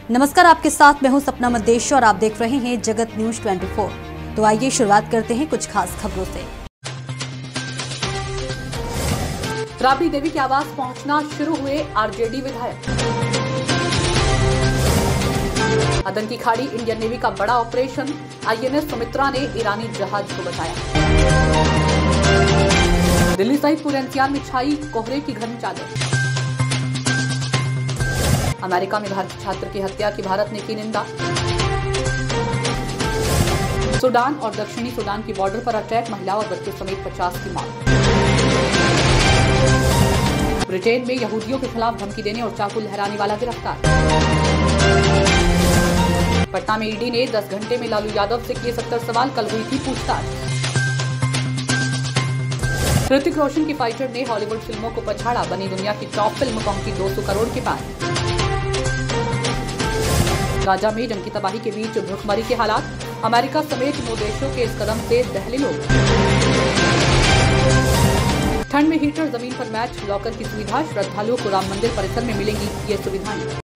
नमस्कार, आपके साथ मैं हूं सपना मदेश और आप देख रहे हैं जगत न्यूज 24। तो आइए शुरुआत करते हैं कुछ खास खबरों से। राबड़ी देवी के आवास पहुंचना शुरू हुए आरजेडी विधायक। अदन की खाड़ी इंडियन नेवी का बड़ा ऑपरेशन, आईएनएस सुमित्रा ने ईरानी जहाज को बचाया। दिल्ली सहित पूरे एनसीआर में छाई कोहरे की घनी चादर। अमेरिका में भारतीय छात्र की हत्या की भारत ने की निंदा। सूडान और दक्षिणी सूडान की बॉर्डर पर अटैक, महिला और बच्चों समेत 50 की मौत। ब्रिटेन में यहूदियों के खिलाफ धमकी देने और चाकू लहराने वाला गिरफ्तार। पटना में ईडी ने 10 घंटे में लालू यादव से किए 70 सवाल, कल हुई थी पूछताछ। ऋतिक रोशन की फाइटर ने हॉलीवुड फिल्मों को पछाड़ा, बनी दुनिया की टॉप फिल्म पहुंची 200 करोड़ के पार। गाजा में जंग की तबाही के बीच भूखमरी के हालात, अमेरिका समेत 9 देशों के इस कदम से दहले लोग। ठंड में हीटर, जमीन पर मैच, लॉकर की सुविधा, श्रद्धालुओं को राम मंदिर परिसर में मिलेंगी ये सुविधाएं।